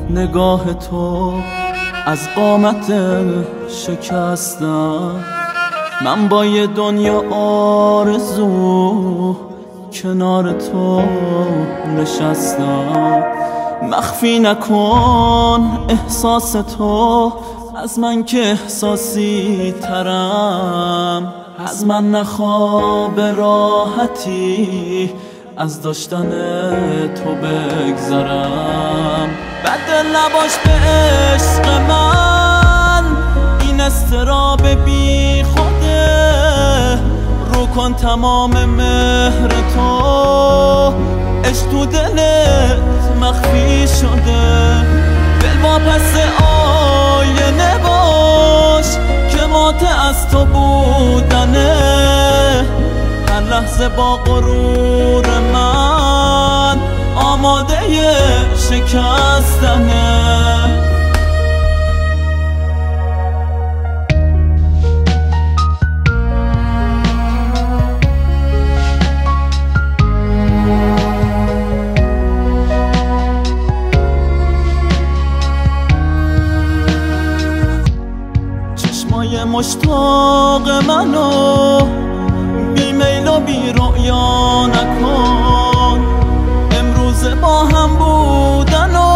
نگاه تو از قامت شکستم. من با یه دنیا آرزو کنار تو نشستم. مخفی نکن احساس تو از من که احساسی ترم. از من نخواب راحتی از داشتن تو بگذرم. بد نباش به عشق من این استراب بی خوده. رو کن تمام مهر تو عشق تو دلت مخفی شده. دل واپس آینه باش که مات از تو بودنه. هر لحظه با غرور من آماده شکستنه. چشمای مشتاق منو بی میل و بی رؤیا نکن. امروز با هم بودن و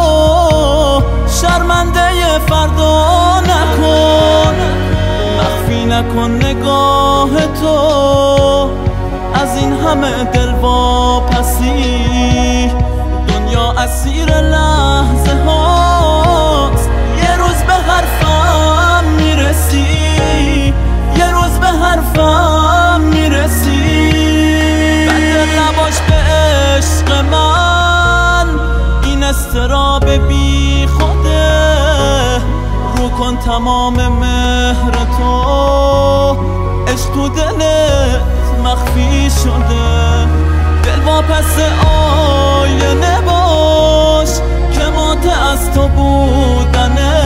شرمنده فردا نکن. مخفی نکن نگاه تو از این همه دل واپسی. دنیا اسیر لحظه هاست، یه روز به حرفم میرسی. یه روز به حرفم میرسی. بد نباش به عشق من این استراب بی خوده. رو کن تمام مهر تو عشق تو دلت مخفی شده. دل واپس آینه باش که مات از تو بودنه.